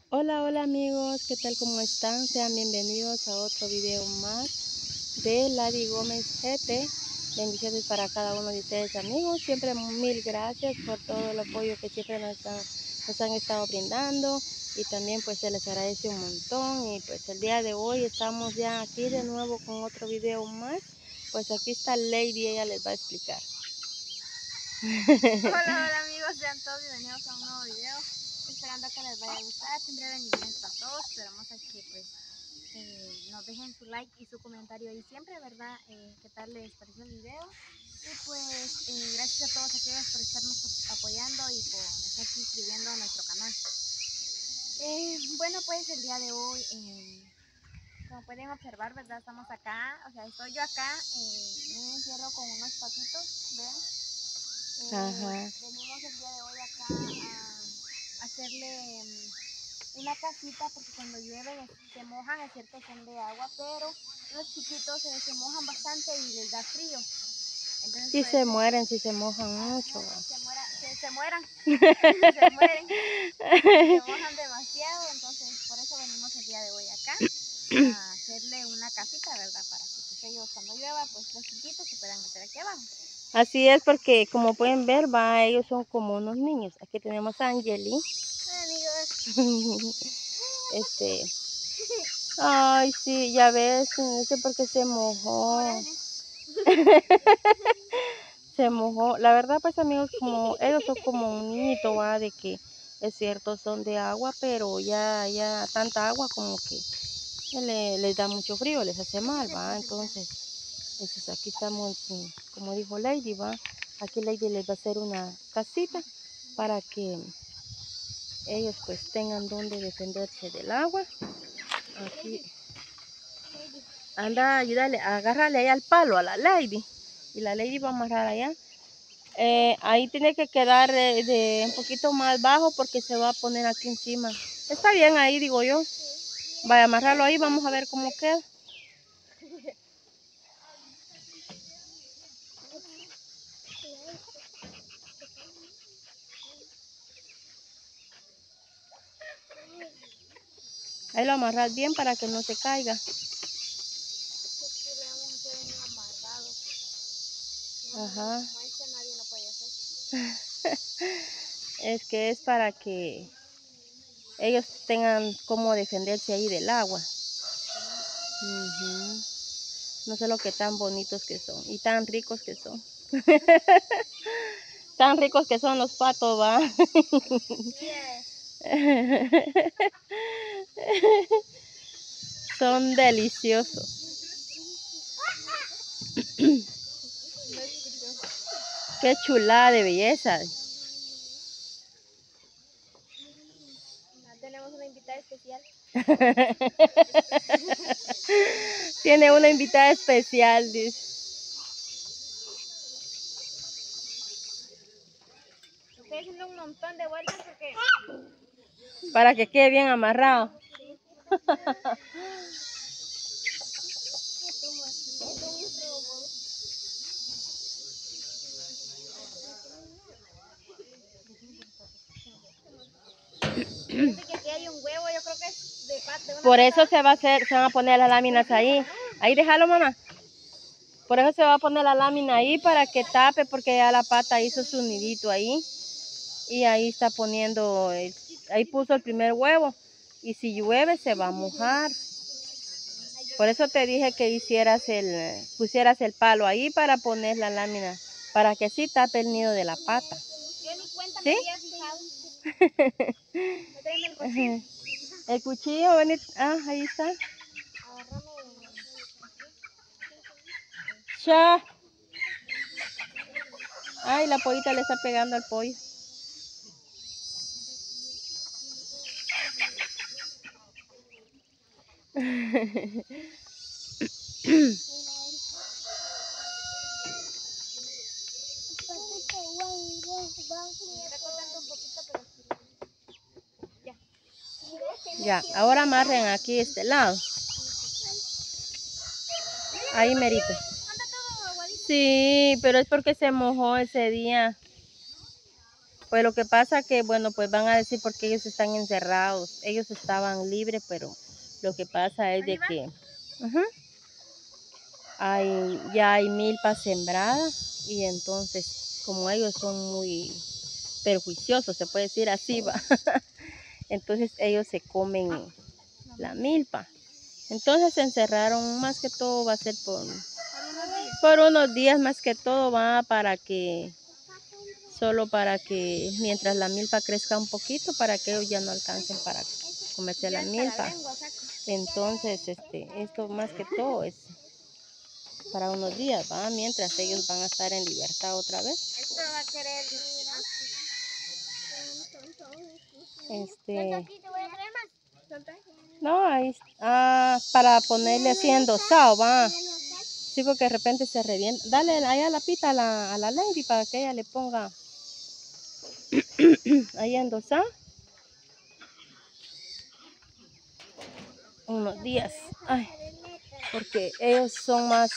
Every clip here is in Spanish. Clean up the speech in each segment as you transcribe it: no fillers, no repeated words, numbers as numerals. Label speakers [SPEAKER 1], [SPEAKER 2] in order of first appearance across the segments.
[SPEAKER 1] Hola, hola amigos, ¿qué tal? ¿Cómo están? Sean bienvenidos a otro video más de Lady Gómez GT. Bendiciones para cada uno de ustedes amigos. Siempre mil gracias por todo el apoyo que siempre nos han estado brindando. Y también pues se les agradece un montón. Y pues el día de hoy estamos ya aquí de nuevo con otro video más. Pues aquí está Lady, ella les va a explicar.
[SPEAKER 2] Hola amigos, sean todos bienvenidos a un nuevo video. Esperando que les vaya a gustar. Siempre bendiciones para todos. Esperamos a que pues nos dejen su like y su comentario ahí siempre, ¿verdad? ¿Qué tal les pareció el video? Y pues gracias a todos aquellos por estarnos apoyando y por estar suscribiendo a nuestro canal. Bueno, pues el día de hoy, como pueden observar, ¿verdad? Estamos acá, o sea, estoy yo acá en un encierro con unos patitos, ¿ven?
[SPEAKER 1] Ajá.
[SPEAKER 2] Venimos el día de hoy acá a hacerle una casita porque cuando llueve se mojan, es cierto, son de agua, pero los chiquitos se mojan bastante y les da frío. Entonces,
[SPEAKER 1] Si
[SPEAKER 2] pues,
[SPEAKER 1] se mueren, si se mojan mucho.
[SPEAKER 2] se mueran, se mueren, si se mojan demasiado. Entonces, por eso venimos el día de hoy acá a hacerle una casita, ¿verdad? Para que pues, ellos cuando llueva, pues los chiquitos se puedan meter aquí abajo.
[SPEAKER 1] Así es porque como pueden ver, va, ellos son como unos niños. Aquí tenemos a Angeli.
[SPEAKER 2] Amigos.
[SPEAKER 1] Ay, sí, ya ves, no sé por qué se mojó. Se mojó. La verdad, pues amigos, como ellos son como un niñito, va, de que es cierto, son de agua, pero ya tanta agua como que les da mucho frío, les hace mal, va. Entonces, aquí estamos, como dijo Lady, va. Aquí Lady les va a hacer una casita para que ellos pues tengan donde defenderse del agua. Aquí anda, ayúdale, agárrale ahí al palo a la Lady y la Lady va a amarrar allá. Ahí tiene que quedar de un poquito más bajo porque se va a poner aquí encima. Está bien ahí, digo yo. Vaya a amarrarlo ahí, vamos a ver cómo queda. Ahí lo amarras bien para que no se caiga. Ajá. Es que es para que ellos tengan cómo defenderse ahí del agua. No sé lo que tan bonitos que son y tan ricos que son. Tan ricos que son los patos, va. Son deliciosos. Qué chulada de belleza.
[SPEAKER 2] Tenemos una invitada especial.
[SPEAKER 1] Tiene una invitada especial, dice.
[SPEAKER 2] Estoy haciendo un montón de vueltas porque...
[SPEAKER 1] Para que quede bien amarrado.
[SPEAKER 2] Sí. Parece que aquí hay un huevo, yo creo que es de una
[SPEAKER 1] Por eso
[SPEAKER 2] pata.
[SPEAKER 1] se va a hacer, se van a poner las láminas ahí. Ahí déjalo, mamá. Por eso se va a poner la lámina ahí para que tape, porque ya la pata hizo su nidito ahí. Y ahí está poniendo, ahí puso el primer huevo. Y si llueve se va a mojar. Por eso te dije que pusieras el palo ahí para poner la lámina, para que así tape el nido de la pata.
[SPEAKER 2] Yo ni cuenta
[SPEAKER 1] ¿Sí?
[SPEAKER 2] me había fijado. Tráeme el cuchillo.
[SPEAKER 1] El cuchillo, ven, ahí está. Ya. Ay, la pollita le está pegando al pollo. Ya, ahora amarren aquí este lado. Ahí merito. Sí, pero es porque se mojó ese día. Pues lo que pasa que, bueno, pues van a decir porque ellos están encerrados. Ellos estaban libres, pero lo que pasa es de que ya hay milpa sembrada y entonces como ellos son muy perjuiciosos, se puede decir así, va. Entonces ellos se comen la milpa. Entonces se encerraron, más que todo va a ser por unos días, más que todo va solo para que mientras la milpa crezca un poquito, para que ellos ya no alcancen para comerse la milpa. Entonces, esto más que todo es para unos días, ¿va? Mientras ellos van a estar en libertad otra vez.
[SPEAKER 2] Esto va a querer...
[SPEAKER 1] No, ahí para ponerle así endosado, va. Sí, porque de repente se revienta. Dale allá la pita a la lady para que ella le ponga ahí endosado. Unos días. Ay, porque ellos son más,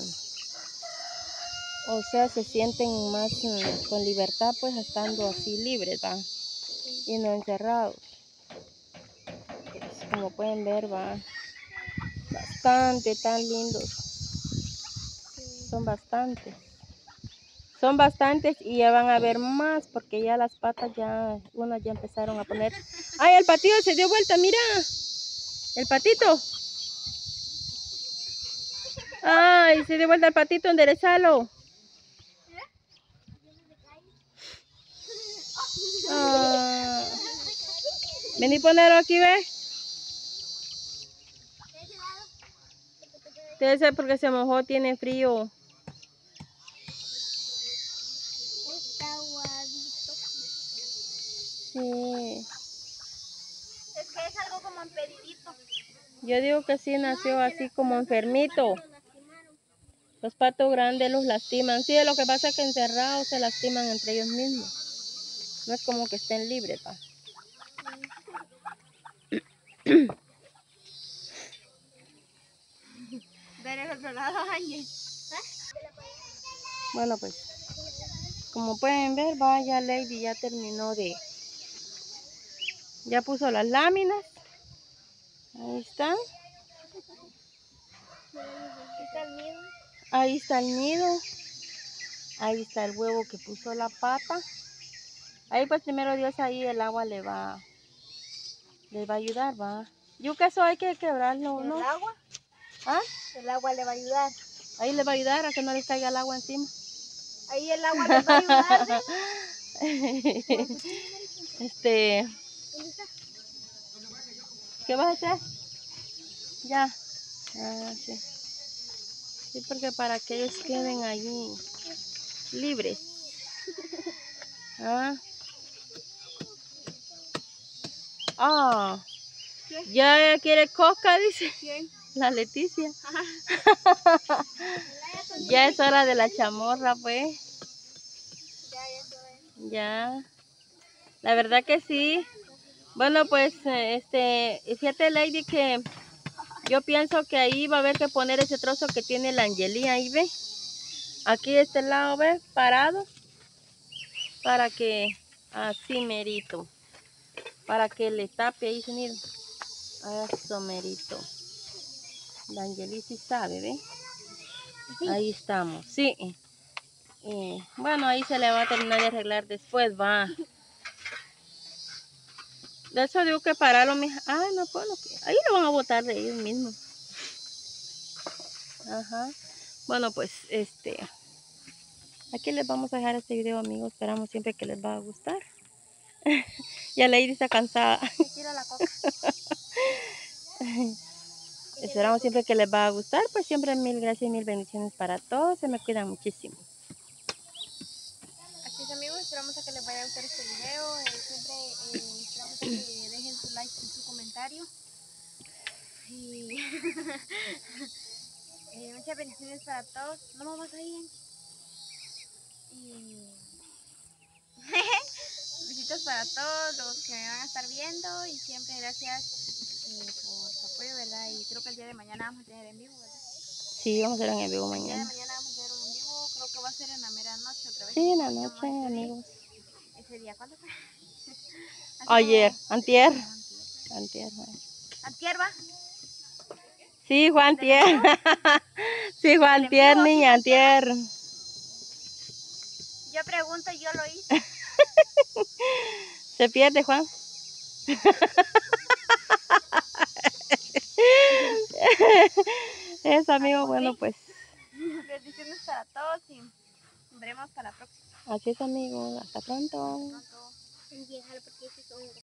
[SPEAKER 1] o sea, se sienten más con libertad, pues estando así libres, va. Y no encerrados. Pues, como pueden ver, va. Bastante tan lindos. Son bastantes. Son bastantes y ya van a ver más porque ya las patas unas ya empezaron a poner. ¡Ay, el patito se dio vuelta! ¡Mira! ¡El patito! ¡Ay, se dio vuelta el patito! ¡Enderezalo! Ah, vení ponerlo aquí, ¿ve? Debe ser porque se mojó, tiene frío.
[SPEAKER 2] Está aguadito.
[SPEAKER 1] Sí.
[SPEAKER 2] Es que es algo como empedidito.
[SPEAKER 1] Yo digo que sí nació así como enfermito. Los patos grandes los lastiman. Sí, lo que pasa es que encerrados se lastiman entre ellos mismos. No es como que estén libres, pa.
[SPEAKER 2] Ver el otro lado, Ángel.
[SPEAKER 1] Bueno, pues, como pueden ver, vaya Lady ya terminó ya puso las láminas. Ahí están. Ahí está el nido. Ahí está el huevo que puso la pata. Ahí pues primero Dios ahí el agua les va a ayudar, va. Yo que eso hay que quebrarlo, ¿no?
[SPEAKER 2] ¿El agua?
[SPEAKER 1] ¿Ah?
[SPEAKER 2] El agua le va a ayudar.
[SPEAKER 1] Ahí le va a ayudar a que no les caiga el agua encima.
[SPEAKER 2] Ahí el agua les va a ayudar,
[SPEAKER 1] ¿eh? ¿Qué vas a hacer? Ya. Ah, sí. Sí, porque para que ellos queden allí libres. Ah. Ah.
[SPEAKER 2] ¿Qué?
[SPEAKER 1] Ya quiere coca, dice.
[SPEAKER 2] ¿Quién?
[SPEAKER 1] La Leticia. Ya es hora de la chamorra, pues. Ya. La verdad que sí. Bueno, pues, fíjate, Lady, que yo pienso que ahí va a haber que poner ese trozo que tiene la Angelina ahí, ¿ve? Aquí de este lado, ¿ve? Parado. Para que, así merito. Para que le tape ahí, miren. Eso merito. La Angelina sí sabe, ¿ve? Ahí estamos, sí. Bueno, ahí se le va a terminar de arreglar después, va. De eso digo que pararlo, mija. Ah, no, pues, ahí lo van a botar de ellos mismos. Ajá. Bueno, pues, aquí les vamos a dejar este video, amigos. Esperamos siempre que les va a gustar. Ya Lady está cansada.
[SPEAKER 2] Quiero la coca.
[SPEAKER 1] Esperamos siempre que les va a gustar. Pues siempre mil gracias y mil bendiciones para todos. Se me cuidan muchísimo.
[SPEAKER 2] Así es, amigos, esperamos a que les vaya a gustar este video. Siempre esperamos a que dejen su like y su comentario. Y muchas bendiciones para todos. No vamos a ir. Y besitos para todos los que me van a estar viendo. Y siempre gracias por su apoyo, ¿verdad? Y creo que el día de mañana vamos a tener en vivo, ¿verdad?
[SPEAKER 1] Sí, vamos a hacer en vivo
[SPEAKER 2] El día de
[SPEAKER 1] mañana.
[SPEAKER 2] mañana vamos a tener un en vivo. Creo que va a ser en la mera noche otra vez.
[SPEAKER 1] Sí, en la noche, amigos.
[SPEAKER 2] ese día, ¿cuándo fue?
[SPEAKER 1] Ayer, antier.
[SPEAKER 2] Antier.
[SPEAKER 1] Antier,
[SPEAKER 2] ¿Antier va?
[SPEAKER 1] sí, Juan
[SPEAKER 2] ¿Del en
[SPEAKER 1] Tier.
[SPEAKER 2] vivo?
[SPEAKER 1] Sí, Juan
[SPEAKER 2] ¿Del en
[SPEAKER 1] Tier,
[SPEAKER 2] vivo? ¿Sí
[SPEAKER 1] niña,
[SPEAKER 2] fue antier,
[SPEAKER 1] antier.
[SPEAKER 2] Yo pregunto, yo lo hice.
[SPEAKER 1] Se pierde, Juan. Eso, amigo, bueno, pues.
[SPEAKER 2] Bendiciones para todos y nos veremos para la próxima.
[SPEAKER 1] Así es, amigo. Hasta pronto.
[SPEAKER 2] Hasta pronto.